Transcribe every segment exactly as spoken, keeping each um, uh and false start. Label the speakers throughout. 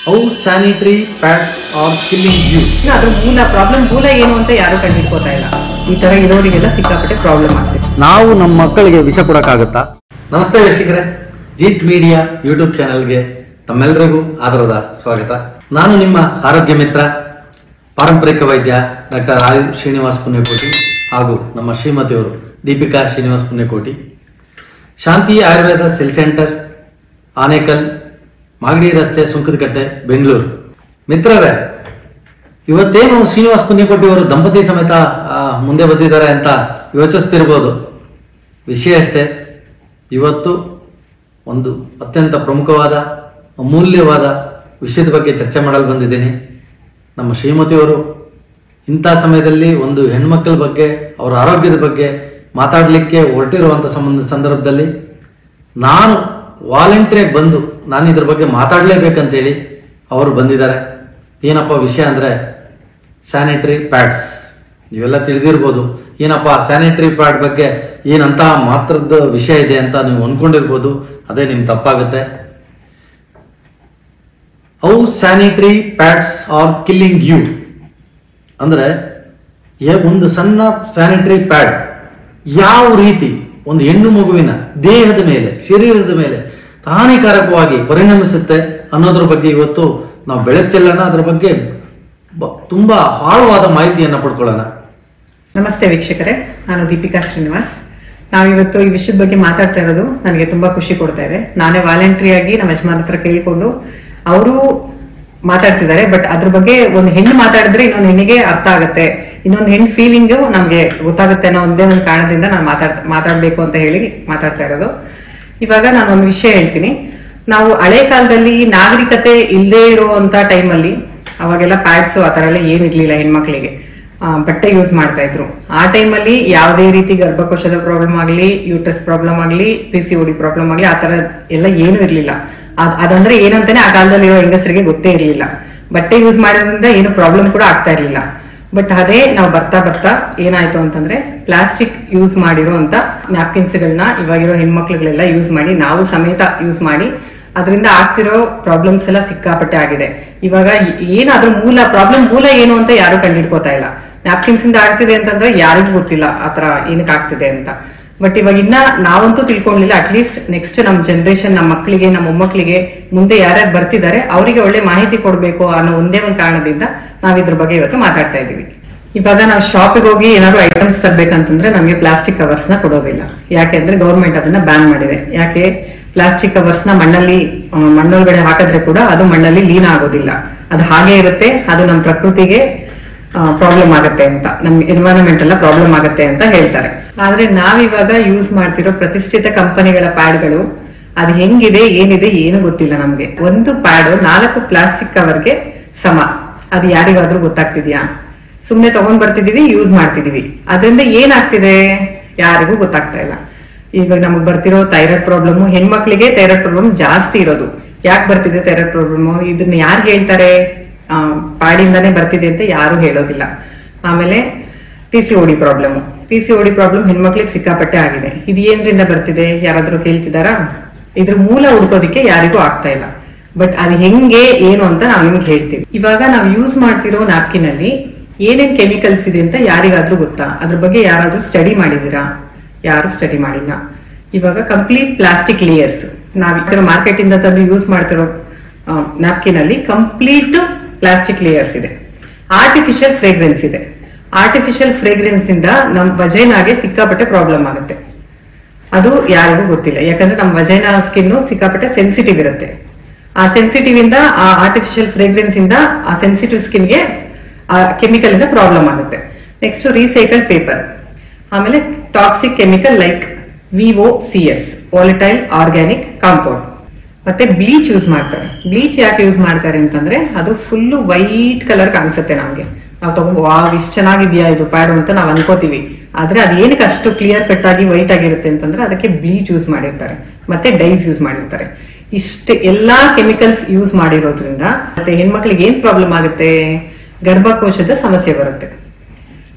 Speaker 1: How sanitary pads are killing you.
Speaker 2: ಅದ್ರ ಮೂಲ problem ಮೂಲ ಏನು ಅಂತ ಯಾರು ಕಂಡುಹಿಡ್ಕೋತಾ ಇಲ್ಲ. ಈ ತರ ಇರೋರಿಗೆಲ್ಲ ಸಿಕ್ಕಾಪಟ್ಟೆ ಪ್ರಾಬ್ಲಮ್ ಆಗ್ತದೆ.
Speaker 1: ನಾವು ನಮ್ಮ ಮಕ್ಕಳಿಗೆ ವಿಷ ಕೊಡಕ್ಕಾಗತ್ತಾ? ನಮಸ್ತೆ ವೀಕ್ಷಕರೇ, ಜೀತ್ ಮೀಡಿಯಾ ಯೂಟ್ಯೂಬ್ ಚಾನೆಲ್ಗೆ ತಮ್ಮೆಲ್ಲರಿಗೂ ಆದರದ ಸ್ವಾಗತ. ನಾನು ನಿಮ್ಮ ಆರೋಗ್ಯ ಮಿತ್ರ ಪಾರಂಪರಿಕ ವೈದ್ಯ ಡಾಕ್ಟರ್ ಆಯು ಶ್ರೀನಿವಾಸ್ ಪುಣ್ಯಕೋಟಿ ಹಾಗೂ ನಮ್ಮ ಶ್ರೀಮತಿಯವರು ದೀಪಿಕಾ ಶ್ರೀನಿವಾಸ್ ಪುಣ್ಯಕೋಟಿ. ಶಾಂತಿ ಆಯುರ್ವೇದ ಸೆಲ್ ಸೆಂಟರ್, ಆನೇಕಲ್, ಮಾಗಡಿ ರಸ್ತೆ, ಸುಂಕದಕಟ್ಟೆ, ಬೆಂಗಳೂರು. ಮಿತ್ರರೇ, ಇವತ್ತೇನು ಶ್ರೀನಿವಾಸ್ ಪುಣ್ಯಕೋಟಿ ಅವರು ದಂಪತಿ ಸಮೇತ ಮುಂದೆ ಬಂದಿದ್ದಾರೆ ಅಂತ ಯೋಚಿಸ್ತಿರ್ಬೋದು. ವಿಷಯ ಅಷ್ಟೇ, ಇವತ್ತು ಒಂದು ಅತ್ಯಂತ ಪ್ರಮುಖವಾದ ಅಮೂಲ್ಯವಾದ ವಿಷಯದ ಬಗ್ಗೆ ಚರ್ಚೆ ಮಾಡಲು ಬಂದಿದ್ದೀನಿ. ನಮ್ಮ ಶ್ರೀಮತಿಯವರು ಇಂಥ ಸಮಯದಲ್ಲಿ ಒಂದು ಹೆಣ್ಮಕ್ಳ ಬಗ್ಗೆ, ಅವರ ಆರೋಗ್ಯದ ಬಗ್ಗೆ ಮಾತಾಡಲಿಕ್ಕೆ ಹೊರಟಿರುವಂಥ ಸಂಬಂಧ ಸಂದರ್ಭದಲ್ಲಿ ನಾನು ವಾಲಂಟಿಯರ್ ಬಂದು ನಾನು ಇದ್ರ ಬಗ್ಗೆ ಮಾತಾಡಲೇಬೇಕಂತೇಳಿ ಅವರು ಬಂದಿದ್ದಾರೆ. ಏನಪ್ಪ ವಿಷಯ ಅಂದರೆ ಸ್ಯಾನಿಟರಿ ಪ್ಯಾಡ್ಸ್. ನೀವೆಲ್ಲ ತಿಳಿದಿರ್ಬೋದು, ಏನಪ್ಪ ಸ್ಯಾನಿಟರಿ ಪ್ಯಾಡ್ ಬಗ್ಗೆ ಏನಂತ ಮಾತ್ರದ ವಿಷಯ ಇದೆ ಅಂತ ನೀವು ಅಂದ್ಕೊಂಡಿರ್ಬೋದು. ಅದೇ ನಿಮ್ಗೆ ತಪ್ಪಾಗುತ್ತೆ. How sanitary pads are killing you ಅಂದರೆ ಒಂದು ಸಣ್ಣ ಸ್ಯಾನಿಟರಿ ಪ್ಯಾಡ್ ಯಾವ ರೀತಿ ಒಂದು ಹೆಣ್ಣು ಮಗುವಿನ ದೇಹದ ಮೇಲೆ, ಶರೀರದ ಮೇಲೆ ಹಾನಿಕಾರಕವಾಗಿ ಪರಿಣಮಿಸುತ್ತೆ ಅನ್ನೋದ್ರ ಬಗ್ಗೆ ಇವತ್ತು ನಾವು ಬೆಳಕು ಚೆಲ್ಲೋಣ. ಅದ್ರ ಬಗ್ಗೆ ತುಂಬಾ ಆಳವಾದ ಮಾಹಿತಿಯನ್ನ ಪಡ್ಕೊಳ್ಳೋಣ.
Speaker 2: ನಮಸ್ತೆ ವೀಕ್ಷಕರೇ, ನಾನು ದೀಪಿಕಾ ಶ್ರೀನಿವಾಸ್. ನಾವಿವತ್ತು ಈ ವಿಷಯದ ಬಗ್ಗೆ ಮಾತಾಡ್ತಾ ಇರೋದು ನನಗೆ ತುಂಬಾ ಖುಷಿ ಕೊಡ್ತಾ ಇದೆ. ನಾನೇ ವಾಲಂಟ್ರಿ ಆಗಿ ನಮ್ಮ ಯಜಮಾನ್ ಹತ್ರ ಕೇಳ್ಕೊಂಡು ಅವರು ಮಾತಾಡ್ತಿದ್ದಾರೆ. ಬಟ್ ಅದ್ರ ಬಗ್ಗೆ ಒಂದು ಹೆಣ್ಣು ಮಾತಾಡಿದ್ರೆ ಇನ್ನೊಂದು ಹೆಣ್ಣಿಗೆ ಅರ್ಥ ಆಗುತ್ತೆ, ಇನ್ನೊಂದು ಹೆಣ್ಣು ಫೀಲಿಂಗ್ ನಮ್ಗೆ ಗೊತ್ತಾಗುತ್ತೆ ಅನ್ನೋ ಒಂದೇ ಒಂದು ಕಾರಣದಿಂದ ನಾನು ಮಾತಾಡ್ ಮಾತಾಡ್ಬೇಕು ಅಂತ ಹೇಳಿ ಮಾತಾಡ್ತಾ ಇರೋದು. ಇವಾಗ ನಾನು ಒಂದು ವಿಷಯ ಹೇಳ್ತೀನಿ. ನಾವು ಹಳೆ ಕಾಲದಲ್ಲಿ ನಾಗರಿಕತೆ ಇಲ್ಲದೆ ಇರುವಂತ ಟೈಮಲ್ಲಿ ಅವಾಗೆಲ್ಲ ಪ್ಯಾಡ್ಸ್ ಆ ತರ ಎಲ್ಲ ಏನಿರ್ಲಿಲ್ಲ. ಹೆಣ್ಮಕ್ಳಿಗೆ ಬಟ್ಟೆ ಯೂಸ್ ಮಾಡ್ತಾ ಇದ್ರು. ಆ ಟೈಮಲ್ಲಿ ಯಾವುದೇ ರೀತಿ ಗರ್ಭಕೋಶದ ಪ್ರಾಬ್ಲಮ್ ಆಗ್ಲಿ, ಯೂಟ್ರಸ್ ಪ್ರಾಬ್ಲಮ್ ಆಗ್ಲಿ, P C O D problem ಆಗ್ಲಿ, ಆ ತರ ಎಲ್ಲ ಏನು ಇರ್ಲಿಲ್ಲ. ಅದ್ ಅದಂದ್ರೆ ಏನಂತಾನೆ ಆ ಕಾಲದಲ್ಲಿರೋ ಹೆಂಗಸರಿಗೆ ಗೊತ್ತೇ ಇರ್ಲಿಲ್ಲ. ಬಟ್ಟೆ ಯೂಸ್ ಮಾಡೋದ್ರಿಂದ ಏನು ಪ್ರಾಬ್ಲಮ್ ಕೂಡ ಆಗ್ತಾ ಇರ್ಲಿಲ್ಲ. ಬಟ್ ಅದೇ ನಾವು ಬರ್ತಾ ಬರ್ತಾ ಏನಾಯ್ತು ಅಂತಂದ್ರೆ ಪ್ಲಾಸ್ಟಿಕ್ ಯೂಸ್ ಮಾಡಿರೋ ಅಂತ ನ್ಯಾಪ್ಕಿನ್ಸ್ ಗಳನ್ನ ಇವಾಗಿರೋ ಹೆಣ್ಮಕ್ಳುಗಳೆಲ್ಲ ಯೂಸ್ ಮಾಡಿ, ನಾವು ಸಮೇತ ಯೂಸ್ ಮಾಡಿ, ಅದರಿಂದ ಆಗ್ತಿರೋ ಪ್ರಾಬ್ಲಮ್ಸ್ ಎಲ್ಲ ಸಿಕ್ಕಾಪಟ್ಟೆ ಆಗಿದೆ. ಇವಾಗ ಏನಾದ್ರೂ ಮೂಲ ಪ್ರಾಬ್ಲಮ್ ಮೂಲ ಏನು ಅಂತ ಯಾರು ಕಂಡುಹಿಡ್ಕೋತಾ ಇಲ್ಲ. ನ್ಯಾಪ್ಕಿನ್ಸ್ ಇಂದ ಆಗ್ತಿದೆ ಅಂತಂದ್ರೆ ಯಾರಿಗೂ ಗೊತ್ತಿಲ್ಲ ಆತರ ಏನಕ್ಕೆ ಆಗ್ತಿದೆ ಅಂತ. ಬಟ್ ಇವಾಗ ಇನ್ನ ನಾವಂತೂ ತಿಳ್ಕೊಂಡಿಲ್ಲ. ಅಟ್ಲೀಸ್ಟ್ ನೆಕ್ಸ್ಟ್ ನಮ್ ಜನರೇಷನ್, ನಮ್ಮ ಮಕ್ಕಳಿಗೆ, ನಮ್ಮ ಮೊಮ್ಮಕ್ಕಳಿಗೆ, ಮುಂದೆ ಯಾರ್ಯಾರು ಬರ್ತಿದ್ದಾರೆ ಅವರಿಗೆ ಒಳ್ಳೆ ಮಾಹಿತಿ ಕೊಡ್ಬೇಕು ಅನ್ನೋ ಒಂದೇ ಒಂದು ಕಾರಣದಿಂದ ನಾವ್ ಇದ್ರ ಬಗ್ಗೆ ಇವತ್ತು ಮಾತಾಡ್ತಾ ಇದೀವಿ. ಇವಾಗ ನಾವು ಶಾಪಿಗೆ ಹೋಗಿ ಏನಾದ್ರು ಐಟಮ್ಸ್ ತರ್ಬೇಕಂತಂದ್ರೆ ನಮಗೆ ಪ್ಲಾಸ್ಟಿಕ್ ಕವರ್ಸ್ ನ ಕೊಡೋದಿಲ್ಲ. ಯಾಕೆಂದ್ರೆ ಗೌರ್ಮೆಂಟ್ ಅದನ್ನ ಬ್ಯಾನ್ ಮಾಡಿದೆ. ಯಾಕೆ? ಪ್ಲಾಸ್ಟಿಕ್ ಕವರ್ಸ್ ನ ಮಣ್ಣಲ್ಲಿ ಮಣ್ಣೊಳಗಡೆ ಹಾಕಿದ್ರೆ ಕೂಡ ಅದು ಮಣ್ಣಲ್ಲಿ ಲೀನ್ ಆಗೋದಿಲ್ಲ, ಅದು ಹಾಗೆ ಇರುತ್ತೆ. ಅದು ನಮ್ಮ ಪ್ರಕೃತಿಗೆ ಪ್ರಾಬ್ಲಮ್ ಆಗುತ್ತೆ ಅಂತ, ನಮ್ಗೆ ಎನ್ವೈರನ್ಮೆಂಟ್ ಎಲ್ಲ ಪ್ರಾಬ್ಲಮ್ ಆಗುತ್ತೆ ಅಂತ ಹೇಳ್ತಾರೆ. ಆದ್ರೆ ನಾವಿವಾಗ ಯೂಸ್ ಮಾಡ್ತಿರೋ ಪ್ರತಿಷ್ಠಿತ ಕಂಪನಿಗಳ ಪ್ಯಾಡ್ಗಳು ಅದು ಹೆಂಗಿದೆ, ಏನಿದೆ ಏನು ಗೊತ್ತಿಲ್ಲ ನಮ್ಗೆ. ಒಂದು ಪ್ಯಾಡ್ ನಾಲ್ಕು ಪ್ಲಾಸ್ಟಿಕ್ ಕವರ್ಗೆ ಸಮ. ಅದು ಯಾರಿಗಾದ್ರೂ ಗೊತ್ತಾಗ್ತಿದ್ಯಾ? ಸುಮ್ನೆ ತಗೊಂಡ್ ಬರ್ತಿದೀವಿ, ಯೂಸ್ ಮಾಡ್ತಿದೀವಿ. ಅದರಿಂದ ಏನಾಗ್ತಿದೆ ಯಾರಿಗೂ ಗೊತ್ತಾಗ್ತಾ ಇಲ್ಲ. ಇವಾಗ ನಮಗ್ ಬರ್ತಿರೋ ಥೈರಾಯ್ಡ್ ಪ್ರಾಬ್ಲಮ್, ಹೆಣ್ಮಕ್ಳಿಗೆ ಥೈರಾಯ್ಡ್ ಪ್ರಾಬ್ಲಮ್ ಜಾಸ್ತಿ ಇರೋದು. ಯಾಕೆ ಬರ್ತಿದೆ ಥೈರಾಯ್ಡ್ ಪ್ರಾಬ್ಲಮ್? ಇದನ್ನ ಯಾರು ಹೇಳ್ತಾರೆ? ಆ ಪ್ಯಾಡಿಂದಾನೇ ಬರ್ತಿದೆ ಅಂತ ಯಾರು ಹೇಳೋದಿಲ್ಲ. ಆಮೇಲೆ P C O D problem. P C O D problem ಹೆಣ್ಮಕ್ಳಿಗೆ ಸಿಕ್ಕಾಪಟ್ಟೆ ಆಗಿದೆ. ಇದು ಏನ್ರಿಂದ ಬರ್ತಿದೆ ಯಾರಾದ್ರೂ ಕೇಳ್ತಿದಾರಾ? ಇದ್ರ ಮೂಲ ಹುಡ್ಕೋದಿಕ್ಕೆ ಯಾರಿಗೂ ಆಗ್ತಾ ಇಲ್ಲ. ಬಟ್ ಅದು ಹೆಂಗೆ ಏನು ಅಂತ ನಾವು ನಿಮ್ಗೆ ಹೇಳ್ತೀವಿ. ಇವಾಗ ನಾವು ಯೂಸ್ ಮಾಡ್ತಿರೋ ನ್ಯಾಪ್ಕಿನ್ ಅಲ್ಲಿ ಏನೇನ್ ಕೆಮಿಕಲ್ಸ್ ಇದೆ ಅಂತ ಯಾರಿಗಾದ್ರೂ ಗೊತ್ತಾ? ಅದ್ರ ಬಗ್ಗೆ ಯಾರಾದ್ರೂ ಸ್ಟಡಿ ಮಾಡಿದೀರಾ? ಯಾರು ಸ್ಟಡಿ ಮಾಡಿಲ್ಲ. ಇವಾಗ ಕಂಪ್ಲೀಟ್ ಪ್ಲಾಸ್ಟಿಕ್ ಲೇಯರ್ಸ್ ನಾವ್ ಈ ತರ ಮಾರ್ಕೆಟ್ ಇಂದ ತಂದು ಯೂಸ್ ಮಾಡ್ತಿರೋ ನ್ಯಾಪ್ಕಿನ್ ಅಲ್ಲಿ ಕಂಪ್ಲೀಟ್ ಪ್ಲಾಸ್ಟಿಕ್ ಲೇಯರ್ಸ್ ಇದೆ. ಆರ್ಟಿಫಿಷಿಯಲ್ ಫ್ರೇಗ್ರೆನ್ಸ್ ಇದೆ. ಆರ್ಟಿಫಿಷಿಯಲ್ ಫ್ರೇಗ್ರೆನ್ಸ್ ಇಂದ ನಮ್ ವಜೈನಾಗೆ ಸಿಕ್ಕಾಪಟ್ಟೆ ಪ್ರಾಬ್ಲಮ್ ಆಗುತ್ತೆ. ಅದು ಯಾರಿಗೂ ಗೊತ್ತಿಲ್ಲ. ಯಾಕಂದ್ರೆ ನಮ್ ವಜೈನಾ ಸ್ಕಿನ್ ಸಿಕ್ಕಾಪಟ್ಟೆ ಸೆನ್ಸಿಟಿವ್ ಇರುತ್ತೆ. ಆ ಸೆನ್ಸಿಟಿವ್ ಇಂದ, ಆ ಆರ್ಟಿಫಿಷಿಯಲ್ ಫ್ರೇಗ್ರೆನ್ಸ್ ಇಂದ ಆ ಸೆನ್ಸಿಟಿವ್ ಸ್ಕಿನ್ಗೆ ಆ ಕೆಮಿಕಲ್ ಇಂದ ಪ್ರಾಬ್ಲಮ್ ಆಗುತ್ತೆ. Next recycle paper. ಆಮೇಲೆ toxic chemical like V O C S, volatile organic compound. ಮತ್ತೆ ಬ್ಲೀಚ್ ಯೂಸ್ ಮಾಡ್ತಾರೆ. ಬ್ಲೀಚ್ ಯಾಕೆ ಯೂಸ್ ಮಾಡ್ತಾರೆ ಅಂತಂದ್ರೆ ಅದು ಫುಲ್ ವೈಟ್ ಕಲರ್ ಕಾಣಿಸುತ್ತೆ ನಮ್ಗೆ. ನಾವು ತಗೊಂಡು ವಾವ್ ಇಷ್ಟು ಚೆನ್ನಾಗಿದ್ಯಾ ಇದು ಪ್ಯಾಡ್ ಅಂತ ನಾವ್ ಅನ್ಕೋತೀವಿ. ಆದ್ರೆ ಅದು ಏನಕ್ಕೆ ಅಷ್ಟು ಕ್ಲಿಯರ್ ಕಟ್ ಆಗಿ ವೈಟ್ ಆಗಿರುತ್ತೆ ಅಂತಂದ್ರೆ ಅದಕ್ಕೆ ಬ್ಲೀಚ್ ಯೂಸ್ ಮಾಡಿರ್ತಾರೆ, ಮತ್ತೆ ಡೈಸ್ ಯೂಸ್ ಮಾಡಿರ್ತಾರೆ. ಇಷ್ಟು ಎಲ್ಲಾ ಕೆಮಿಕಲ್ಸ್ ಯೂಸ್ ಮಾಡಿರೋದ್ರಿಂದ ಮತ್ತೆ ಹೆಣ್ಮಕ್ಳಿಗೆ ಏನ್ ಪ್ರಾಬ್ಲಮ್ ಆಗುತ್ತೆ? ಗರ್ಭಕೋಶದ ಸಮಸ್ಯೆ ಬರುತ್ತೆ.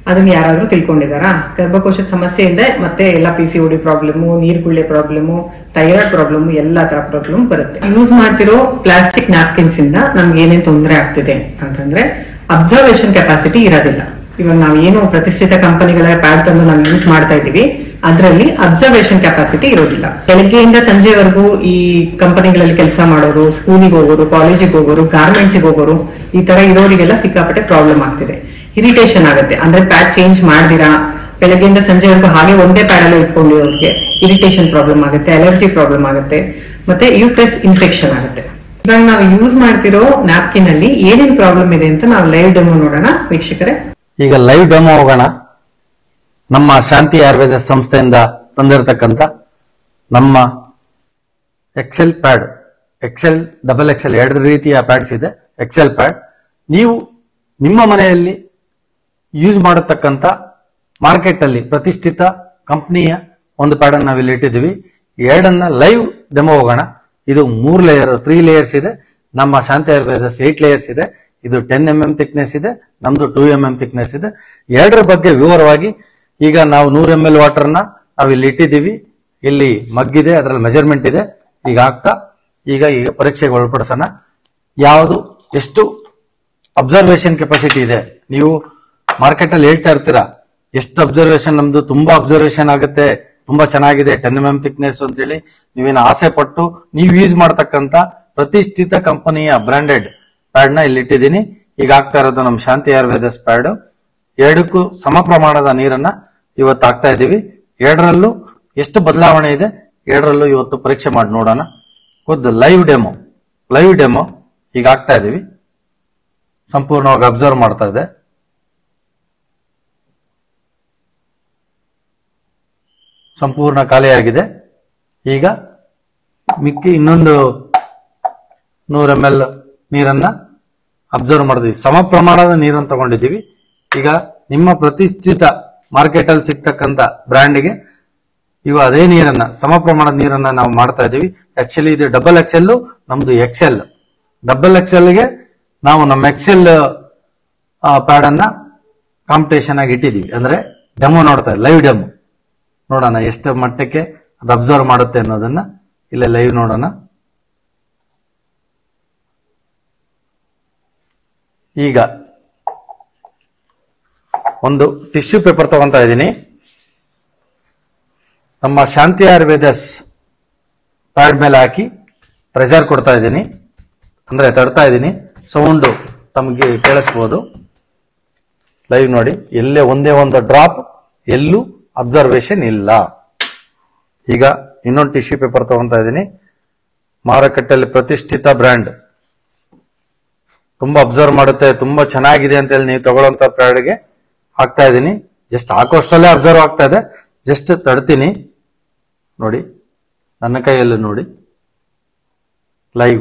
Speaker 2: ಅದನ್ನ ಯಾರಾದ್ರೂ ತಿಳ್ಕೊಂಡಿದಾರಾ? ಗರ್ಭಕೋಶದ ಸಮಸ್ಯೆಯಿಂದ ಮತ್ತೆ ಎಲ್ಲ ಪಿ ಸಿ ಓಡಿ ಪ್ರಾಬ್ಲಮು, ನೀರ್ಗುಳ್ಳೆ ಪ್ರಾಬ್ಲಮು, ಥೈರಾಯ್ಡ್ ಪ್ರಾಬ್ಲಮ್, ಎಲ್ಲಾ ತರ ಪ್ರಾಬ್ಲಮ್ ಬರುತ್ತೆ. ಯೂಸ್ ಮಾಡ್ತಿರೋ ಪ್ಲಾಸ್ಟಿಕ್ ನ್ಯಾಪ್ಕಿನ್ಸ್ ಇಂದ ನಮ್ಗೆ ಏನೇನ್ ತೊಂದರೆ ಆಗ್ತಿದೆ ಅಂತಂದ್ರೆ ಅಬ್ಸರ್ವೇಷನ್ ಕೆಪಾಸಿಟಿ ಇರೋದಿಲ್ಲ. ಇವಾಗ ನಾವ್ ಏನು ಪ್ರತಿಷ್ಠಿತ ಕಂಪನಿಗಳ ಪ್ಯಾಡ್ ತಂದು ನಾವು ಯೂಸ್ ಮಾಡ್ತಾ ಇದೀವಿ, ಅದರಲ್ಲಿ ಅಬ್ಸರ್ವೇಷನ್ ಕೆಪಾಸಿಟಿ ಇರೋದಿಲ್ಲ. ಬೆಳಗ್ಗೆಯಿಂದ ಸಂಜೆವರೆಗೂ ಈ ಕಂಪನಿಗಳಲ್ಲಿ ಕೆಲಸ ಮಾಡೋರು, ಸ್ಕೂಲಿಗೆ ಹೋಗೋರು, ಕಾಲೇಜಿಗೆ ಹೋಗೋರು, ಗಾರ್ಮೆಂಟ್ಸಿಗೆ ಹೋಗೋರು, ಈ ತರ ಇರೋರಿಗೆಲ್ಲ ಸಿಕ್ಕಾಪಟ್ಟೆ ಪ್ರಾಬ್ಲಮ್ ಆಗ್ತಿದೆ. ಇರಿಟೇಷನ್ ಆಗುತ್ತೆ. ಅಂದ್ರೆ ಪ್ಯಾಡ್ ಚೇಂಜ್ ಮಾಡ್ದಿರಾ ಬೆಳಗ್ಗೆಯಿಂದ ಸಂಜೆವರೆಗೂ ಹಾಗೆ ಒಂದೇ ಪ್ಯಾಡ್ ಅಲ್ಲಿ ಇಟ್ಕೊಂಡಿರೋರಿಗೆ ಇರಿಟೇಷನ್ ಪ್ರಾಬ್ಲಮ್ ಆಗುತ್ತೆ, ಅಲರ್ಜಿ ಪ್ರಾಬ್ಲಮ್ ಆಗುತ್ತೆ, ಮತ್ತೆ ಯೂಟ್ರಸ್ ಇನ್ಫೆಕ್ಷನ್ ಆಗುತ್ತೆ. ಇವಾಗ ನಾವು ಯೂಸ್ ಮಾಡ್ತಿರೋ ನ್ಯಾಪ್ಕಿನ್ ಅಲ್ಲಿ ಏನೇನ್ ಪ್ರಾಬ್ಲಮ್ ಇದೆ ಅಂತ ನಾವು ಲೈವ್ ಡೆಮೋ ನೋಡೋಣ ವೀಕ್ಷಕರೇ.
Speaker 1: ಈಗ ಲೈವ್ ಡೆಮೋ ಹೋಗೋಣ. ನಮ್ಮ ಶಾಂತಿ ಆಯುರ್ವೇದ ಸಂಸ್ಥೆಯಿಂದ ತಂದಿರತಕ್ಕಂತ ನಮ್ಮ Excel pad, Excel double Excel ಎರಡು ರೀತಿಯ ಪ್ಯಾಡ್ಸ್ ಇದೆ. ಎಕ್ಸೆಲ್ ಪ್ಯಾಡ್ ನೀವು ನಿಮ್ಮ ಮನೆಯಲ್ಲಿ ಯೂಸ್ ಮಾಡತಕ್ಕಂತ ಮಾರ್ಕೆಟ್ ಅಲ್ಲಿ ಪ್ರತಿಷ್ಠಿತ ಕಂಪನಿಯ ಒಂದು ಪ್ಯಾಡ್ ಅನ್ನು ನಾವಿಲ್ಲಿ ಇಟ್ಟಿದ್ದೀವಿ. ಎರಡನ್ನ ಲೈವ್ ಡೆಮೋ ಹೋಗೋಣ. ಇದು ಮೂರ್ ಲೇಯರ್ ತ್ರೀ ಲೇಯರ್ಸ್ ಇದೆ. ನಮ್ಮ ಶಾಂತಿ ಆಯುರ್ವೇದ ಏಟ್ ಲೇಯರ್ಸ್ ಇದೆ. ಇದು ಟೆನ್ ಎಂ ಎಂ ಥಿಕ್ನೆಸ್ ಇದೆ, ನಮ್ದು ಟೂ ಎಂ ಎಂ ಥಿಕ್ನೆಸ್ ಇದೆ. ಎರಡರ ಬಗ್ಗೆ ವಿವರವಾಗಿ ಈಗ ನಾವು ನೂರ ಎಂ ಎಲ್ ವಾಟರ್ನ ನಾವು ಇಲ್ಲಿ ಇಟ್ಟಿದ್ದೀವಿ. ಇಲ್ಲಿ ಮಗ್ಗಿದೆ, ಅದರಲ್ಲಿ ಮೆಜರ್ಮೆಂಟ್ ಇದೆ. ಈಗ ಆಗ್ತಾ ಈಗ ಈಗ ಪರೀಕ್ಷೆಗೆ ಒಳಪಡಿಸೋಣ. ಯಾವುದು ಎಷ್ಟು ಅಬ್ಸರ್ವೇಷನ್ ಕೆಪಾಸಿಟಿ ಇದೆ. ನೀವು ಮಾರ್ಕೆಟ್ ಅಲ್ಲಿ ಹೇಳ್ತಾ ಇರ್ತೀರಾ ಎಷ್ಟು ಅಬ್ಸರ್ವೇಷನ್, ನಮ್ದು ತುಂಬಾ ಅಬ್ಸರ್ವೇಷನ್ ಆಗುತ್ತೆ, ತುಂಬಾ ಚೆನ್ನಾಗಿದೆ ಟೆನ್ ಎಂ ಎಂ ಥಿಕ್ನೆಸ್ ಅಂತ ಹೇಳಿ ನೀವೇನು ಆಸೆ ಪಟ್ಟು ನೀವು ಯೂಸ್ ಮಾಡ್ತಕ್ಕಂತ ಪ್ರತಿಷ್ಠಿತ ಕಂಪನಿಯ ಬ್ರಾಂಡೆಡ್ ಪ್ಯಾಡ್ ನ ಇಲ್ಲಿ ಇಟ್ಟಿದ್ದೀನಿ. ಈಗ ಆಗ್ತಾ ಇರೋದು ನಮ್ಮ ಶಾಂತಿ ಆಯುರ್ವೇದಸ್ ಪ್ಯಾಡ್. ಎರಡಕ್ಕೂ ಸಮ ಪ್ರಮಾಣದ ನೀರನ್ನ ಇವತ್ತು ಹಾಕ್ತಾ ಇದ್ದೀವಿ. ಎರಡರಲ್ಲೂ ಎಷ್ಟು ಬದಲಾವಣೆ ಇದೆ, ಎರಡರಲ್ಲೂ ಇವತ್ತು ಪರೀಕ್ಷೆ ಮಾಡಿ ನೋಡೋಣ. ಖುದ್ದು ಲೈವ್ ಡೆಮೋ ಲೈವ್ ಡೆಮೋ ಈಗ ಆಗ್ತಾ ಇದೀವಿ. ಸಂಪೂರ್ಣವಾಗಿ ಅಬ್ಸರ್ವ್ ಮಾಡ್ತಾ ಇದೆ. ಸಂಪೂರ್ಣ ಖಾಲಿಯಾಗಿದೆ. ಈಗ ಮಿಕ್ಕಿ ಇನ್ನೊಂದು ನೂರ ಎಂ ಎಲ್ ನೀರನ್ನ ಅಬ್ಸರ್ವ್ ಮಾಡಿದ್ವಿ. ಸಮ ಪ್ರಮಾಣದ ನೀರನ್ನು ತಗೊಂಡಿದ್ದೀವಿ. ಈಗ ನಿಮ್ಮ ಪ್ರತಿಷ್ಠಿತ ಮಾರ್ಕೆಟ್ ಅಲ್ಲಿ ಸಿಗ್ತಕ್ಕಂತ ಬ್ರ್ಯಾಂಡ್ಗೆ ಇವು ಅದೇ ನೀರನ್ನ ಸಮ ಪ್ರಮಾಣದ ನೀರನ್ನ ನಾವು ಮಾಡ್ತಾ ಇದ್ದೀವಿ. ಆಕ್ಚುಲಿ ಇದು ಡಬಲ್ ಎಕ್ಸೆಲ್, ನಮ್ದು ಎಕ್ಸೆಲ್. ಡಬಲ್ ಎಕ್ಸೆಲ್ಗೆ ನಾವು ನಮ್ಮ ಎಕ್ಸೆಲ್ ಪ್ಯಾಡ್ ಅನ್ನ ಕಾಂಪಿಟೇಷನ್ ಆಗಿ ಇಟ್ಟಿದ್ದೀವಿ. ಅಂದ್ರೆ ಡೆಮೋ ನೋಡ್ತಾ ಲೈವ್ ಡೆಮೋ ನೋಡೋಣ ಎಷ್ಟು ಮಟ್ಟಕ್ಕೆ ಅದು ಅಬ್ಸರ್ವ್ ಮಾಡುತ್ತೆ ಅನ್ನೋದನ್ನ ಇಲ್ಲೇ ಲೈವ್ ನೋಡೋಣ. ಈಗ ಒಂದು ಟಿಶ್ಯೂ ಪೇಪರ್ ತಗೊಂತಾ ಇದ್ದೀನಿ. ನಮ್ಮ ಶಾಂತಿ ಆಯುರ್ವೇದಸ್ ಪ್ಯಾಡ್ ಮೇಲೆ ಹಾಕಿ ಪ್ರೆಷರ್ ಕೊಡ್ತಾ ಇದ್ದೀನಿ, ಅಂದ್ರೆ ತಡ್ತಾ ಇದ್ದೀನಿ. ಸೌಂಡು ತಮಗೆ ಕೇಳಿಸ್ಬೋದು. ಲೈವ್ ನೋಡಿ, ಎಲ್ಲೇ ಒಂದೇ ಒಂದು ಡ್ರಾಪ್ ಎಲ್ಲೂ ಅಬ್ಸರ್ವೇಷನ್ ಇಲ್ಲ. ಈಗ ಇನ್ನೊಂದು ಟಿಶ್ಯೂ ಪೇಪರ್ ತಗೊಂತಾ ಇದ್ದೀನಿ. ಮಾರುಕಟ್ಟೆಯಲ್ಲಿ ಪ್ರತಿಷ್ಠಿತ ಬ್ರ್ಯಾಂಡ್, ತುಂಬಾ ಅಬ್ಸರ್ವ್ ಮಾಡುತ್ತೆ, ತುಂಬಾ ಚೆನ್ನಾಗಿದೆ ಅಂತ ಹೇಳಿ ನೀವು ತಗೊಳ್ಳೋಂತ ಪ್ಯಾಡ್ಗೆ ಹಾಕ್ತಾ ಇದ್ದೀನಿ. ಜಸ್ಟ್ ಹಾಕೋಷ್ಟಲ್ಲೇ ಅಬ್ಸರ್ವ್ ಆಗ್ತಾ ಇದೆ. ಜಸ್ಟ್ ತಡ್ತೀನಿ ನೋಡಿ, ನನ್ನ ಕೈಯಲ್ಲಿ ನೋಡಿ ಲೈವ್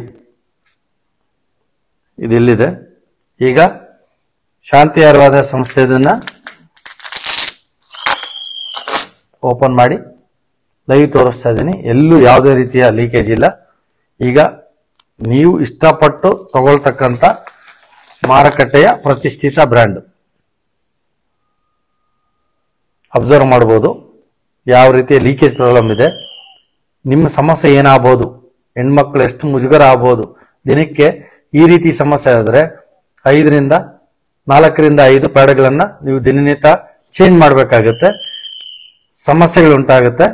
Speaker 1: ಇದೆಲ್ಲಿದೆ. ಈಗ ಶಾಂತಿ ಆಯುರ್ವೇದ ಸಂಸ್ಥೆದನ್ನ ಓಪನ್ ಮಾಡಿ ಲೈವ್ ತೋರಿಸ್ತಾ ಇದ್ದೀನಿ. ಎಲ್ಲೂ ಯಾವುದೇ ರೀತಿಯ ಲೀಕೇಜ್ ಇಲ್ಲ. ಈಗ ನೀವು ಇಷ್ಟಪಟ್ಟು ತಗೊಳ್ತಕ್ಕಂಥ ಮಾರುಕಟ್ಟೆಯ ಪ್ರತಿಷ್ಠಿತ ಬ್ರ್ಯಾಂಡ್ ಅಬ್ಸರ್ವ್ ಮಾಡಬಹುದು. ಯಾವ ರೀತಿಯ ಲೀಕೇಜ್ ಪ್ರಾಬ್ಲಮ್ ಇದೆ, ನಿಮ್ಮ ಸಮಸ್ಯೆ ಏನಾಗಬಹುದು, ಹೆಣ್ಮಕ್ಳು ಎಷ್ಟು ಮುಜುಗರ ಆಗ್ಬೋದು. ದಿನಕ್ಕೆ ಈ ರೀತಿ ಸಮಸ್ಯೆ ಆದ್ರೆ ಐದರಿಂದ ನಾಲ್ಕರಿಂದ ಐದು ಪ್ಯಾಡ್ಗಳನ್ನ ನೀವು ದಿನನಿತ್ಯ ಚೇಂಜ್ ಮಾಡಬೇಕಾಗುತ್ತೆ, ಸಮಸ್ಯೆಗಳು ಉಂಟಾಗುತ್ತೆ.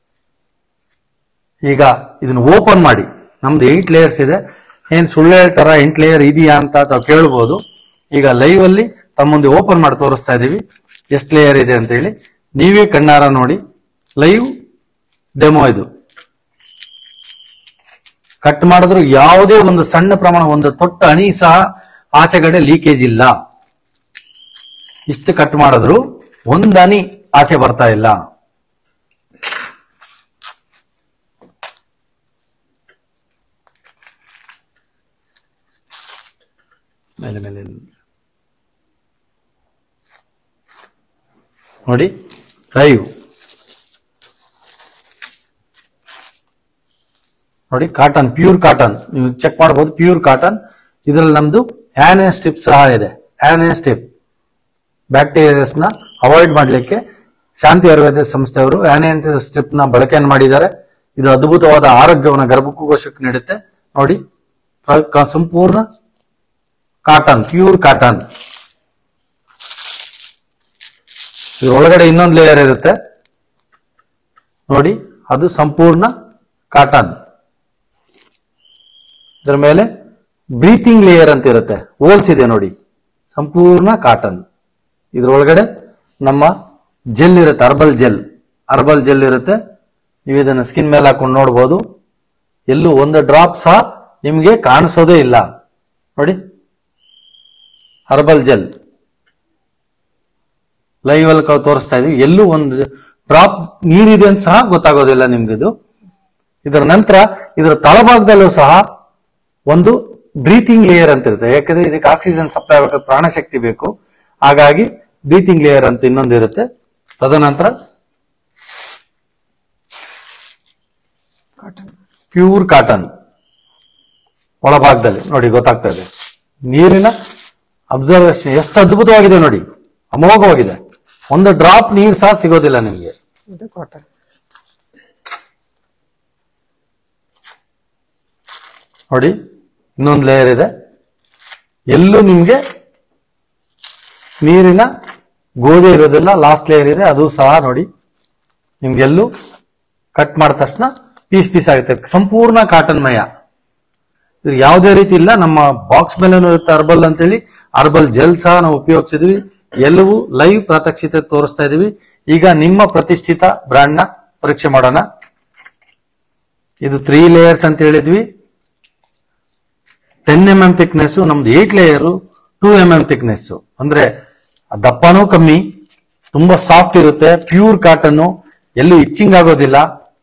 Speaker 1: ಈಗ ಇದನ್ನು ಓಪನ್ ಮಾಡಿ, ನಮ್ದು ಏಟ್ ಲೇಯರ್ಸ್ ಇದೆ. ಏನ್ ಸುಳ್ಳು ಹೇಳ್ತಾರ ಎಂಟ್ ಲೇಯರ್ ಇದೆಯಾ ಅಂತ ತಾವು ಕೇಳ್ಬೋದು. ಈಗ ಲೈವ್ ಅಲ್ಲಿ ತಮ್ಮ ಮುಂದೆ ಓಪನ್ ಮಾಡಿ ತೋರಿಸ್ತಾ ಇದೀವಿ ಎಷ್ಟು ಲೇಯರ್ ಇದೆ ಅಂತ ಹೇಳಿ. ನೀವೇ ಕಣ್ಣಾರ ನೋಡಿ. ಲೈವ್ ಡೆಮೋ ಇದು. ಕಟ್ ಮಾಡಿದ್ರು ಯಾವುದೇ ಒಂದು ಸಣ್ಣ ಪ್ರಮಾಣ, ಒಂದು ತೊಟ್ಟ ಹನಿ ಸಹ ಆಚೆಗಡೆ ಲೀಕೇಜ್ ಇಲ್ಲ. ಇಷ್ಟು ಕಟ್ ಮಾಡಿದ್ರು ಒಂದು ಹನಿ ಆಚೆ ಬರ್ತಾ ಇಲ್ಲ. ಮೇಲೆ ಮೇಲೆ ನೋಡಿ ಲೈವ್ ನೋಡಿ. ಕಾಟನ್, ಪ್ಯೂರ್ ಕಾಟನ್, ನೀವು ಚೆಕ್ ಮಾಡಬಹುದು. Pure cotton. ಇದರಲ್ಲಿ ನಮ್ದು ಆ್ಯನ್ ಸ್ಟ್ರಿಪ್ ಸಹ ಇದೆ. ಆ್ಯನ್ ಸ್ಟ್ರಿಪ್ ಬ್ಯಾಕ್ಟೀರಿಯಾಸ್ ನ ಅವಾಯ್ಡ್ ಮಾಡಲಿಕ್ಕೆ ಶಾಂತಿ ಆಯುರ್ವೇದ ಸಂಸ್ಥೆಯವರು ಆನಿಯಂಟ್ ಸ್ಟ್ರಿಪ್ ನ ಬಳಕೆಯನ್ನು ಮಾಡಿದ್ದಾರೆ. ಇದು ಅದ್ಭುತವಾದ ಆರೋಗ್ಯವನ್ನು ಗರ್ಭಕೋಶಕ್ಕೆ ನೀಡುತ್ತೆ. ನೋಡಿ, ಸಂಪೂರ್ಣ ಕಾಟನ್, ಪ್ಯೂರ್ ಕಾಟನ್. ಒಳಗಡೆ ಇನ್ನೊಂದು ಲೇಯರ್ ಇರುತ್ತೆ ನೋಡಿ, ಅದು ಸಂಪೂರ್ಣ ಕಾಟನ್. ಇದರ ಮೇಲೆ ಬ್ರೀತಿಂಗ್ ಲೇಯರ್ ಅಂತ ಇರುತ್ತೆ, ಹೋಲ್ಸ್ ಇದೆ ನೋಡಿ, ಸಂಪೂರ್ಣ ಕಾಟನ್. ಇದ್ರೊಳಗಡೆ ನಮ್ಮ ಜೆಲ್ ಇರುತ್ತೆ, ಅರ್ಬಲ್ ಜೆಲ್ ಅರ್ಬಲ್ ಜೆಲ್ ಇರುತ್ತೆ. ನೀವು ಇದನ್ನ ಸ್ಕಿನ್ ಮೇಲೆ ಹಾಕೊಂಡು ನೋಡ್ಬೋದು. ಎಲ್ಲೂ ಒಂದು ಡ್ರಾಪ್ ಸಹ ನಿಮ್ಗೆ ಕಾಣಿಸೋದೇ ಇಲ್ಲ ನೋಡಿ. ಹರ್ಬಲ್ ಜೆಲ್ ಲೈವ್ ಅಲ್ಲಿ ತೋರಿಸ್ತಾ ಇದೀವಿ. ಎಲ್ಲೂ ಒಂದು ಡ್ರಾಪ್ ನೀರಿದೆ ಅಂತ ಸಹ ಗೊತ್ತಾಗೋದಿಲ್ಲ ನಿಮ್ಗಿದು. ಇದರ ನಂತರ ಇದರ ತಳಭಾಗದಲ್ಲೂ ಸಹ ಒಂದು ಬ್ರೀತಿಂಗ್ ಲೇಯರ್ ಅಂತ ಇರುತ್ತೆ. ಯಾಕಂದ್ರೆ ಇದಕ್ಕೆ ಆಕ್ಸಿಜನ್ ಸಪ್ಲೈ ಆಗಬೇಕು, ಪ್ರಾಣಶಕ್ತಿ ಬೇಕು. ಹಾಗಾಗಿ ಬ್ರೀತಿಂಗ್ ಲೇಯರ್ ಅಂತ ಇನ್ನೊಂದು ಇರುತ್ತೆ. ತದನಂತರ ಪ್ಯೂರ್ ಕಾಟನ್ ಒಳಭಾಗದಲ್ಲಿ ನೋಡಿ ಗೊತ್ತಾಗ್ತಾ ಇದೆ. ನೀರಿನ ಅಬ್ಸರ್ವೇಷನ್ ಎಷ್ಟು ಅದ್ಭುತವಾಗಿದೆ ನೋಡಿ, ಅಮೋಘವಾಗಿದೆ. ಒಂದು ಡ್ರಾಪ್ ನೀರು ಸಹ ಸಿಗೋದಿಲ್ಲ ನಿಮ್ಗೆ. ನೋಡಿ, ಇನ್ನೊಂದು ಲೇಯರ್ ಇದೆ. ಎಲ್ಲೂ ನಿಮ್ಗೆ ನೀರಿನ ಗೋಜೆ ಇರೋದಿಲ್ಲ. ಲಾಸ್ಟ್ ಲೇಯರ್ ಇದೆ, ಅದು ಸಹ ನೋಡಿ ನಿಮ್ಗೆಲ್ಲೂ ಕಟ್ ಮಾಡಿದ ತಕ್ಷಣ ಪೀಸ್ ಪೀಸ್ ಆಗುತ್ತೆ. ಸಂಪೂರ್ಣ ಕಾಟನ್ ಮಯ. ಇದು ಯಾವುದೇ ರೀತಿ ಇಲ್ಲ. ನಮ್ಮ ಬಾಕ್ಸ್ ಮೇಲೆ ಇರುತ್ತೆ ಅರ್ಬಲ್ ಅಂತೇಳಿ. ಅರ್ಬಲ್ ಜೆಲ್ ಸಹ ನಾವು ಉಪಯೋಗಿಸಿದ್ವಿ. ಎಲ್ಲವೂ ಲೈವ್ ಪ್ರಾತ್ಯಕ್ಷಿತೆ ತೋರಿಸ್ತಾ ಇದೀವಿ. ಈಗ ನಿಮ್ಮ ಪ್ರತಿಷ್ಠಿತ ಬ್ರ್ಯಾಂಡ್ ನ ಪರೀಕ್ಷೆ ಮಾಡೋಣ. ಇದು ತ್ರೀ ಲೇಯರ್ಸ್ ಅಂತ ಹೇಳಿದ್ವಿ. ಟೆನ್ ಎಂ ಎಂ ಥಿಕ್ನೆಸ್, ನಮ್ದು eight layer two M M thickness. ಅಂದ್ರೆ ದಪ್ಪನೂ ಕಮ್ಮಿ, ತುಂಬಾ ಸಾಫ್ಟ್ ಇರುತ್ತೆ, ಪ್ಯೂರ್ ಕಾಟನ್, ಎಲ್ಲೂ ಇಚ್ಚಿಂಗ್ ಆಗೋದಿಲ್ಲ.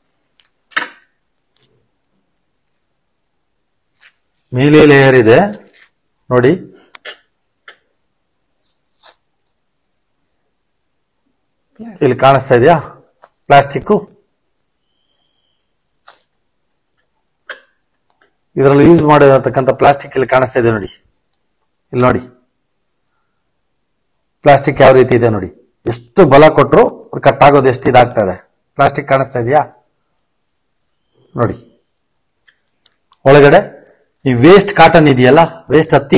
Speaker 1: ಮೇಲೆ ಲೇಯರ್ ಇದೆ ನೋಡಿ, ಇಲ್ಲಿ ಕಾಣಿಸ್ತಾ ಇದೆಯಾ ಪ್ಲಾಸ್ಟಿಕ್. ಇದರಲ್ಲಿ ಯೂಸ್ ಮಾಡಿರತಕ್ಕಂಥ ಪ್ಲಾಸ್ಟಿಕ್ ಇಲ್ಲಿ ಕಾಣಿಸ್ತಾ ಇದೆ ನೋಡಿ. ಇಲ್ಲಿ ನೋಡಿ ಪ್ಲಾಸ್ಟಿಕ್ ಯಾವ ರೀತಿ ಇದೆ ನೋಡಿ. ಎಷ್ಟು ಬಲ ಕೊಟ್ಟರು ಕಟ್ ಆಗೋದು ಎಷ್ಟು ಇದಾಗ್ತಾ ಇದೆ. ಪ್ಲಾಸ್ಟಿಕ್ ಕಾಣಿಸ್ತಾ ಇದೆಯಾ ನೋಡಿ. ಒಳಗಡೆ ಈ ವೇಸ್ಟ್ ಕಾಟನ್ ಇದೆಯಲ್ಲ, ವೇಸ್ಟ್ ಹತ್ತಿ,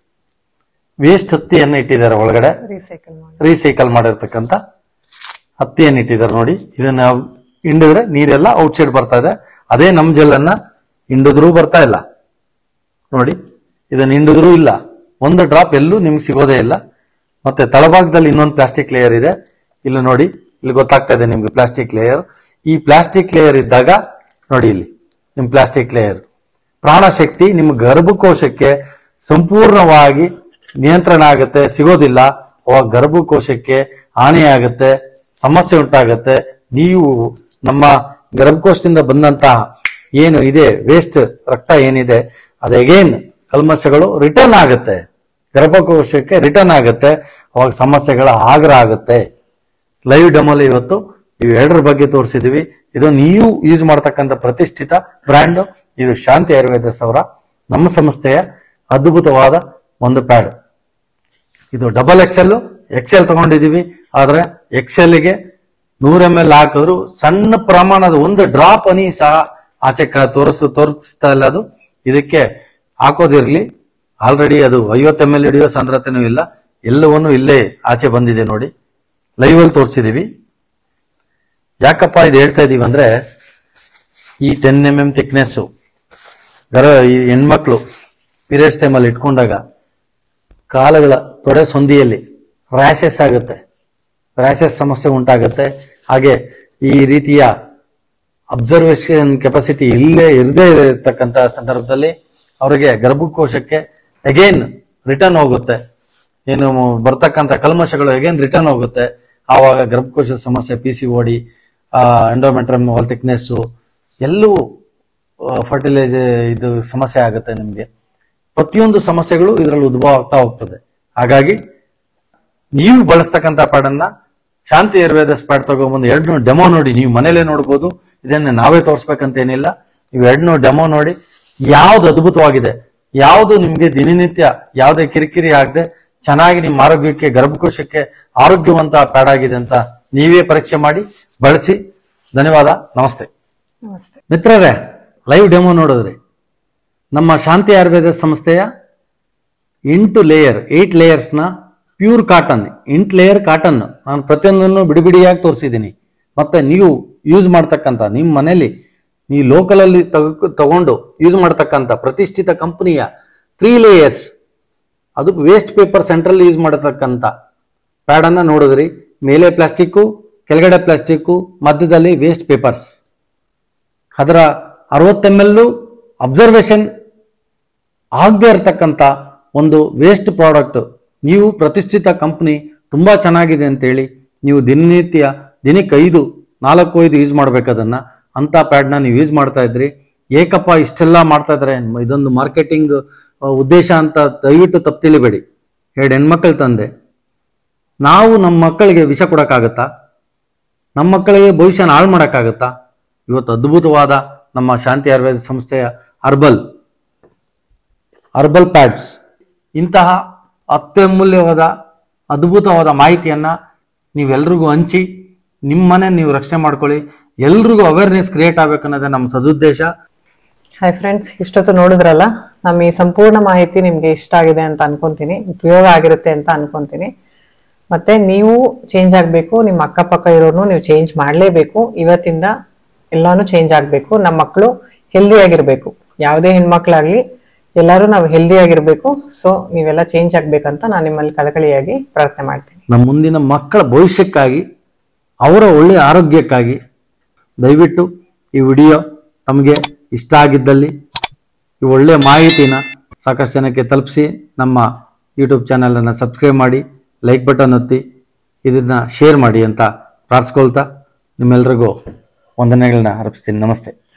Speaker 1: ವೇಸ್ಟ್ ಹತ್ತಿಯನ್ನು ಇಟ್ಟಿದ್ದಾರೆ ಒಳಗಡೆ. ರೀಸೈಕಲ್ ಮಾಡಿರ್ತಕ್ಕಂಥ ಹತ್ತಿಯನ್ನು ಇಟ್ಟಿದ್ದಾರೆ ನೋಡಿ. ಇದನ್ನ ಹಿಂಡಿದ್ರೆ ನೀರೆಲ್ಲ ಔಟ್ ಸೈಡ್ ಬರ್ತಾ ಇದೆ. ಅದೇ ನಮ್ ಜೆಲ್ಲನ್ನ ಹಿಂಡಿದ್ರೂ ಬರ್ತಾ ಇಲ್ಲ ನೋಡಿ. ಇದನ್ನ ಹಿಂಡಿದ್ರೂ ಇಲ್ಲ, ಒಂದು ಡ್ರಾಪ್ ಎಲ್ಲೂ ನಿಮ್ಗೆ ಸಿಗೋದೇ ಇಲ್ಲ. ಮತ್ತೆ ತಳಭಾಗದಲ್ಲಿ ಇನ್ನೊಂದು ಪ್ಲಾಸ್ಟಿಕ್ ಲೇಯರ್ ಇದೆ. ಇಲ್ಲಿ ನೋಡಿ, ಇಲ್ಲಿ ಗೊತ್ತಾಗ್ತಾ ಇದೆ ನಿಮ್ಗೆ ಪ್ಲಾಸ್ಟಿಕ್ ಲೇಯರ್. ಈ ಪ್ಲಾಸ್ಟಿಕ್ ಲೇಯರ್ ಇದ್ದಾಗ ನೋಡಿ, ಇಲ್ಲಿ ನಿಮ್ ಪ್ಲಾಸ್ಟಿಕ್ ಲೇಯರ್ ಪ್ರಾಣಶಕ್ತಿ ನಿಮ್ಮ ಗರ್ಭಕೋಶಕ್ಕೆ ಸಂಪೂರ್ಣವಾಗಿ ನಿಯಂತ್ರಣ ಆಗುತ್ತೆ, ಸಿಗೋದಿಲ್ಲ. ಅವಾಗ ಗರ್ಭಕೋಶಕ್ಕೆ ಹಾನಿಯಾಗುತ್ತೆ, ಸಮಸ್ಯೆ ಉಂಟಾಗುತ್ತೆ. ನೀವು ನಮ್ಮ ಗರ್ಭಕೋಶದಿಂದ ಬಂದಂತಹ ಏನು ಇದೆ ವೇಸ್ಟ್ ರಕ್ತ ಏನಿದೆ, ಅದು ಅಗೇನ್ ಕಲ್ಮಶಗಳು ರಿಟರ್ನ್ ಆಗುತ್ತೆ, ಗರ್ಭಕೋಶಕ್ಕೆ ರಿಟರ್ನ್ ಆಗುತ್ತೆ. ಅವಾಗ ಸಮಸ್ಯೆಗಳ ಆಗ್ರ ಆಗುತ್ತೆ. ಲೈವ್ ಡೆಮೋಲಿ ಇವತ್ತು ಇವೆರಡರ ಬಗ್ಗೆ ತೋರಿಸಿದೀವಿ. ಇದು ನೀವು ಯೂಸ್ ಮಾಡತಕ್ಕಂಥ ಪ್ರತಿಷ್ಠಿತ ಬ್ರ್ಯಾಂಡ್. ಇದು ಶಾಂತಿ ಆಯುರ್ವೇದ ಸೌರ, ನಮ್ಮ ಸಂಸ್ಥೆಯ ಅದ್ಭುತವಾದ ಒಂದು ಪ್ಯಾಡ್. ಇದು ಡಬಲ್ ಎಕ್ಸೆಲ್ ಎಕ್ಸೆಲ್ ತಗೊಂಡಿದೀವಿ. ಆದ್ರೆ ಎಕ್ಸೆಲ್ಗೆ ನೂರ ಎಂ ಎಲ್ ಹಾಕಿದ್ರು ಸಣ್ಣ ಪ್ರಮಾಣದ ಒಂದು ಡ್ರಾಪ್ ಹನಿ ಸಹ ಆಚೆ ತೋರಿಸ್ ತೋರಿಸ್ತಾ ಇಲ್ಲ. ಅದು ಇದಕ್ಕೆ ಹಾಕೋದಿರ್ಲಿ. ಆಲ್ರೆಡಿ ಅದು ಐವತ್ತು ಎಂ ಎಲ್ ಹಿಡಿಯೋ ಸಾಂದ್ರತೆನೂ ಇಲ್ಲ. ಎಲ್ಲವನ್ನೂ ಇಲ್ಲೇ ಆಚೆ ಬಂದಿದೆ ನೋಡಿ, ಲೈವ್ ಅಲ್ಲಿ ತೋರಿಸಿದೀವಿ. ಯಾಕಪ್ಪ ಇದು ಹೇಳ್ತಾ ಇದೀವಿ ಅಂದ್ರೆ, ಈ ಟೆನ್ ಎಂ ಎಂ ಥಿಕ್ನೆಸ್ ಗರ ಈ ಹೆಣ್ಮಕ್ಳು ಪೀರಿಯಡ್ಸ್ ಟೈಮಲ್ಲಿ ಇಟ್ಕೊಂಡಾಗ ಕಾಲುಗಳ ತೊಡೆ ಸಂದಿಯಲ್ಲಿ ರ್ಯಾಶಸ್ ಆಗುತ್ತೆ, ರ್ಯಾಶಸ್ ಸಮಸ್ಯೆ ಉಂಟಾಗುತ್ತೆ. ಹಾಗೆ ಈ ರೀತಿಯ ಅಬ್ಸರ್ವೇಷನ್ ಕೆಪಾಸಿಟಿ ಇಲ್ಲೇ ಇರದೇ ಇರತಕ್ಕಂತ ಸಂದರ್ಭದಲ್ಲಿ ಅವರಿಗೆ ಗರ್ಭಕೋಶಕ್ಕೆ ಅಗೇನ್ ರಿಟರ್ನ್ ಹೋಗುತ್ತೆ. ಏನು ಬರ್ತಕ್ಕಂಥ ಕಲ್ಮಶಗಳು ಅಗೇನ್ ರಿಟರ್ನ್ ಹೋಗುತ್ತೆ. ಆವಾಗ ಗರ್ಭಕೋಶದ ಸಮಸ್ಯೆ, P C O D, endometrium wall thickness ಎಲ್ಲವೂ ಫರ್ಟಿಲೈಸ್ ಇದು ಸಮಸ್ಯೆ ಆಗುತ್ತೆ ನಿಮ್ಗೆ. ಪ್ರತಿಯೊಂದು ಸಮಸ್ಯೆಗಳು ಇದರಲ್ಲಿ ಉದ್ಭವ ಆಗ್ತಾ ಹೋಗ್ತದೆ. ಹಾಗಾಗಿ ನೀವು ಬಳಸ್ತಕ್ಕಂಥ ಪ್ಯಾಡನ್ನ ಶಾಂತಿ ಆಯುರ್ವೇದ ಪ್ಯಾಡ್ ತಗೊಂಡ್ಬಂದು ಎರಡು ಡೆಮೋ ನೋಡಿ. ನೀವು ಮನೇಲೆ ನೋಡ್ಬೋದು, ಇದನ್ನ ನಾವೇ ತೋರಿಸ್ಬೇಕಂತ ಏನಿಲ್ಲ. ನೀವು ಎರಡು ಡೆಮೋ ನೋಡಿ ಯಾವ್ದು ಅದ್ಭುತವಾಗಿದೆ, ಯಾವ್ದು ನಿಮ್ಗೆ ದಿನನಿತ್ಯ ಯಾವುದೇ ಕಿರಿಕಿರಿ ಆಗದೆ ಚೆನ್ನಾಗಿ ನಿಮ್ಮ ಆರೋಗ್ಯಕ್ಕೆ ಗರ್ಭಕೋಶಕ್ಕೆ ಆರೋಗ್ಯವಂತ ಪ್ಯಾಡ್ ಆಗಿದೆ ಅಂತ ನೀವೇ ಪರೀಕ್ಷೆ ಮಾಡಿ ಬಳಸಿ. ಧನ್ಯವಾದ. ನಮಸ್ತೆ
Speaker 2: ನಮಸ್ತೆ
Speaker 1: ಮಿತ್ರರೇ, ಲೈವ್ ಡೆಮೋ ನೋಡಿದ್ರಿ. ನಮ್ಮ ಶಾಂತಿ ಆಯುರ್ವೇದ ಸಂಸ್ಥೆಯ ಎಂಟು ಲೇಯರ್ ಏಟ್ ಲೇಯರ್ಸ್ನ ಪ್ಯೂರ್ ಕಾಟನ್, ಎಂಟು ಲೇಯರ್ ಕಾಟನ್ ನಾನು ಪ್ರತಿಯೊಂದನ್ನು ಬಿಡಿ ಬಿಡಿಯಾಗಿ ತೋರಿಸಿದ್ದೀನಿ. ಮತ್ತೆ ನೀವು ಯೂಸ್ ಮಾಡ್ತಕ್ಕಂಥ ನಿಮ್ಮ ಮನೆಯಲ್ಲಿ ನೀವು ಲೋಕಲಲ್ಲಿ ತಗೊ ತಗೊಂಡು ಯೂಸ್ ಮಾಡ್ತಕ್ಕಂಥ ಪ್ರತಿಷ್ಠಿತ ಕಂಪನಿಯ ತ್ರೀ ಲೇಯರ್ಸ್, ಅದು ವೇಸ್ಟ್ ಪೇಪರ್ ಸೆಂಟ್ರಲ್ಲಿ ಯೂಸ್ ಮಾಡತಕ್ಕಂಥ ಪ್ಯಾಡನ್ನು ನೋಡಿದ್ರಿ. ಮೇಲೆ ಪ್ಲಾಸ್ಟಿಕ್ಕು, ಕೆಳಗಡೆ ಪ್ಲಾಸ್ಟಿಕ್ಕು, ಮಧ್ಯದಲ್ಲಿ ವೇಸ್ಟ್ ಪೇಪರ್ಸ್. ಅದರ ಅರವತ್ತು ಎಮ್ ಎಲ್ ಅಬ್ಸರ್ವೇಷನ್ ಆಗದೆ ಇರತಕ್ಕಂಥ ಒಂದು ವೇಸ್ಟ್ ಪ್ರಾಡಕ್ಟ್. ನೀವು ಪ್ರತಿಷ್ಠಿತ ಕಂಪ್ನಿ ತುಂಬ ಚೆನ್ನಾಗಿದೆ ಅಂತೇಳಿ ನೀವು ದಿನನಿತ್ಯ ದಿನಕ್ಕೆ ಐದು ನಾಲ್ಕು ಐದು ಯೂಸ್ ಮಾಡ್ಬೇಕದನ್ನು. ಅಂಥ ಪ್ಯಾಡ್ನ ನೀವು ಯೂಸ್ ಮಾಡ್ತಾ ಇದ್ರಿ. ಏಕಪ್ಪ ಇಷ್ಟೆಲ್ಲ ಮಾಡ್ತಾ ಇದ್ದಾರೆ, ಇದೊಂದು ಮಾರ್ಕೆಟಿಂಗ್ ಉದ್ದೇಶ ಅಂತ ದಯವಿಟ್ಟು ತಪ್ಪು ತಿಳಿಬೇಡಿ. ಎರಡು ಹೆಣ್ಮಕ್ಳು ತಂದೆ ನಾವು ನಮ್ಮ ಮಕ್ಕಳಿಗೆ ವಿಷ ಕೊಡೋಕ್ಕಾಗತ್ತಾ? ನಮ್ಮ ಮಕ್ಕಳಿಗೆ ಭವಿಷ್ಯನ ಹಾಳು ಮಾಡೋಕ್ಕಾಗತ್ತಾ? ಇವತ್ತು ಅದ್ಭುತವಾದ ನಮ್ಮ ಶಾಂತಿ ಆಯುರ್ವೇದ ಸಂಸ್ಥೆಯ ಅರ್ಬಲ್ ಅರ್ಬಲ್ ಪ್ಯಾಡ್ಸ್ ಇಂತಹ ಅತ್ಯಮೂಲ್ಯವಾದ ಅದ್ಭುತವಾದ ಮಾಹಿತಿಯನ್ನು ನೀವೆಲ್ರಿಗೂ ಹಂಚಿ ನಿಮ್ಮನೆ ನೀವು ರಕ್ಷಣೆ ಮಾಡ್ಕೊಳ್ಳಿ. ಎಲ್ರಿಗೂ ಅವೇರ್ನೆಸ್ ಕ್ರಿಯೇಟ್ ಆಗ್ಬೇಕನ್ನೋದೇ ನಮ್ಮ ಸದುದ್ದೇಶ.
Speaker 2: ಹಾಯ್ ಫ್ರೆಂಡ್ಸ್, ಇಷ್ಟೊತ್ತು ನೋಡಿದ್ರಲ್ಲ, ನಮ್ಮ ಈ ಸಂಪೂರ್ಣ ಮಾಹಿತಿ ನಿಮ್ಗೆ ಇಷ್ಟ ಆಗಿದೆ ಅಂತ ಅನ್ಕೊಂತೀನಿ, ಉಪಯೋಗ ಆಗಿರುತ್ತೆ ಅಂತ ಅನ್ಕೊಂತೀನಿ. ಮತ್ತೆ ನೀವು ಚೇಂಜ್ ಆಗಬೇಕು, ನಿಮ್ಮ ಅಕ್ಕಪಕ್ಕ ಇರೋನು ನೀವು ಚೇಂಜ್ ಮಾಡಲೇಬೇಕು. ಇವತ್ತಿಂದ ಎಲ್ಲಾನು ಚೇಂಜ್ ಆಗಬೇಕು. ನಮ್ಮ ಮಕ್ಕಳು ಹೆಲ್ದಿ ಆಗಿರ್ಬೇಕು. ಯಾವುದೇ ಹೆಣ್ಮಕ್ಳಾಗ್ಲಿ ಎಲ್ಲರೂ ನಾವು ಹೆಲ್ದಿ ಆಗಿರ್ಬೇಕು. ಸೊ ನೀವೆಲ್ಲ ಚೇಂಜ್ ಆಗ್ಬೇಕಂತ ನಾನು ನಿಮ್ಮಲ್ಲಿ ಕಳಕಳಿಯಾಗಿ ಪ್ರಾರ್ಥನೆ ಮಾಡ್ತೀನಿ.
Speaker 1: ನಮ್ಮ ಮುಂದಿನ ಮಕ್ಕಳ ಭವಿಷ್ಯಕ್ಕಾಗಿ, ಅವರ ಒಳ್ಳೆಯ ಆರೋಗ್ಯಕ್ಕಾಗಿ ದಯವಿಟ್ಟು ಈ ವಿಡಿಯೋ ತಮಗೆ ಇಷ್ಟ ಆಗಿದ್ದಲ್ಲಿ ಈ ಒಳ್ಳೆಯ ಮಾಹಿತಿನ ಸಾಕಷ್ಟು ಜನಕ್ಕೆ ತಲುಪಿಸಿ ನಮ್ಮ ಯೂಟ್ಯೂಬ್ ಚಾನಲನ್ನು ಸಬ್ಸ್ಕ್ರೈಬ್ ಮಾಡಿ, ಲೈಕ್ ಬಟನ್ ಒತ್ತಿ, ಇದನ್ನು ಶೇರ್ ಮಾಡಿ ಅಂತ ಪ್ರಾರ್ಥಿಸ್ಕೊಳ್ತಾ ನಿಮ್ಮೆಲ್ರಿಗೂ ವಂದನೆಗಳನ್ನ ಅರ್ಪಿಸ್ತೀನಿ. ನಮಸ್ತೆ.